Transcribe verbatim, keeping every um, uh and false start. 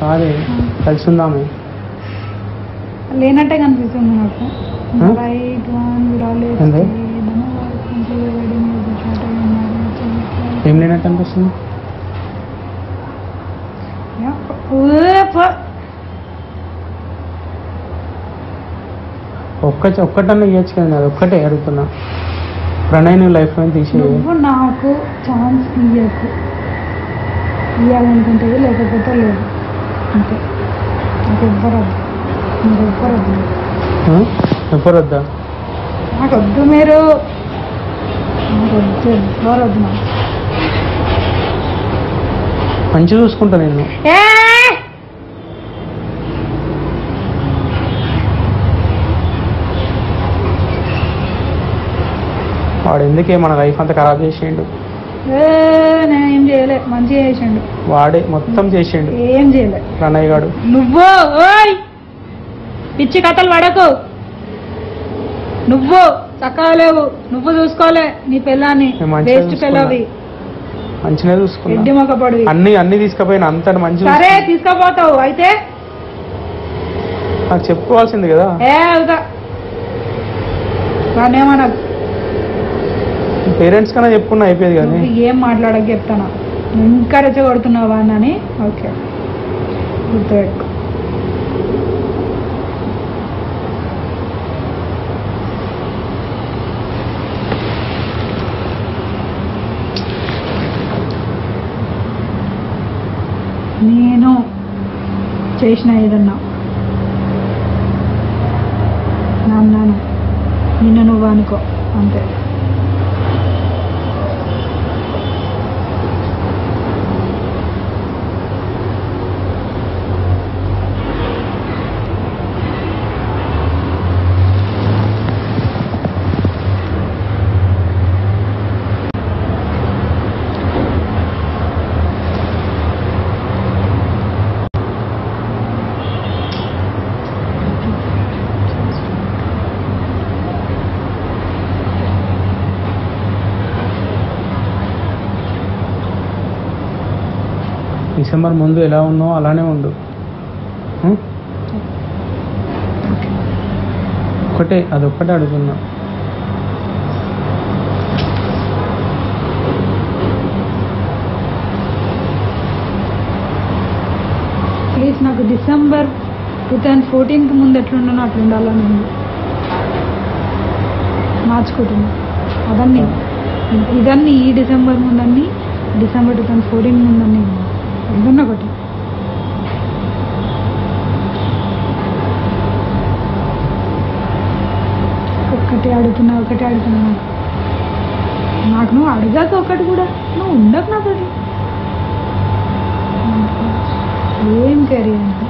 కాదే కలిసి ఉందామే లేనట్టే కనిపిస్తుంది నాకు. రైట్ వన్ ఏంది? ఏం లేనట్టు అనిపిస్తుంది? ఒక్క ఒక్కటన్నా ఇవ్వచ్చు కదా, అది ఒక్కటే అడుగుతున్నా. ప్రణయ్ నువ్వు లైఫ్ లో తీసే నువ్వు నాకు ఛాన్స్ ఇవ్వకు, ఇవ్వాలనుకుంటుంది లేకపోతే లేదు అంతే. నాకు ఎవ్వరు వద్దు, నాకు ఎవ్వరు వద్దు, ఎవ్వరు వద్దా? నాకు వద్దు, మీరు నాకు వద్దు, ఎవ్వరు వద్దు. నాకు మంచిగా చూసుకుంటా నేను. వాడు ఎందుకే మన లైఫ్ అంతా ఖరాబ్ చేసిండు? నేనేం చేయలే, మంచిగా చేసిండు. వాడే మొత్తం చేసిండు. ఏం చేయలే ప్రణయ్ గాడు. నువ్వు ఓయ్ పిచ్చి కథలు పడకు, నువ్వు చక్కగా లేవు, నువ్వు చూసుకోలే నీ పిల్లాన్ని. వేస్ట్ పిల్లవి, మంచిగా చూసుకున్నా. ఎడ్డి మొక్కపడివి. అన్ని అన్ని తీసుకుపోయిన అంత మంచి. సరే తీసుకుపోతావు అయితే నాకు చెప్పుకోవాల్సింది కదా. ఏ అవుతా దాన్నేమన్నా పేరెంట్స్ కన్నా చెప్పుకున్నా అయిపోయేది కానీ. ఏం మాట్లాడక చెప్తాను, ఇంకా రెచ్చగొడుతున్నావా అని. ఓకే గుర్తుపెట్టు. నేను చేసిన ఏదన్నా నాన్నాను నిన్న నువ్వు అనుకో అంతే. డిసెంబర్ ముందు ఎలా ఉన్నావు అలానే ఉండు. ఒకటే అదొక్కటే అడుగుతున్నా. ప్లీజ్ నాకు డిసెంబర్ టూ థౌజండ్ ఫోర్టీన్కి ముందు ఎట్లుండనో అట్లా ఉండాలని ఉంది. మార్చుకుంటున్నా అదన్నీ, ఇదన్నీ ఈ డిసెంబర్ ముందన్నీ, డిసెంబర్ టూ థౌజండ్ ఫోర్టీన్ ముందన్నీ ఏదన్నా ఒకటి. ఒక్కటే అడుగుతున్నా, ఒకటే అడుగుతున్నా. నాకు నువ్వు అడగాక ఒకటి కూడా నువ్వు ఉండకు నాతో. ఏం కెరీర్